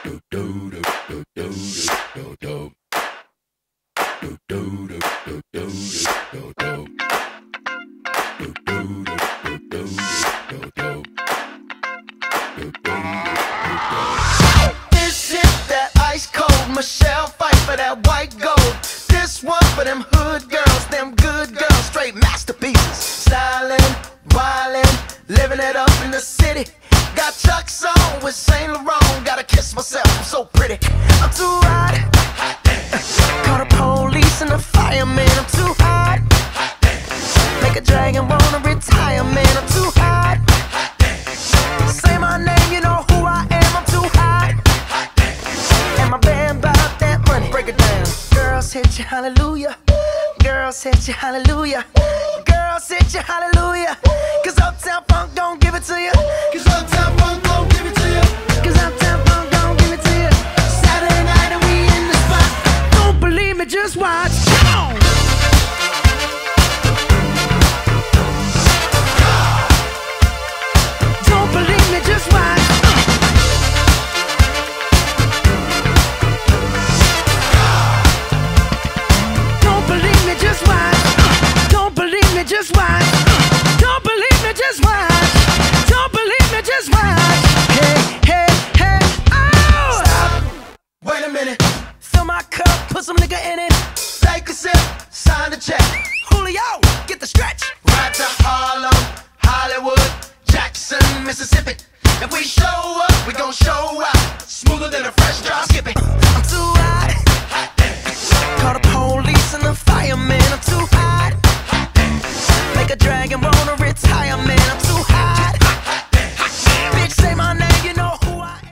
This shit that ice cold. Michelle fight for that white gold. This one for them hood girls, them good girls, straight masterpieces. Stylin', wildin', living it up in the city. Got Chuck's on with Saint Laurent. Gotta kiss myself, I'm so pretty. I'm too hot. Call the police and the fireman. I'm too hot. Make a dragon wanna retire, man. I'm too hot. Say my name, you know who I am. I'm too hot. And my band bout that money. Break it down. Girls hit you, hallelujah. Girls hit you, hallelujah. Girls hit you, hallelujah. 'Cause Uptown Funk don't give it to you. 'Cause Uptown Funk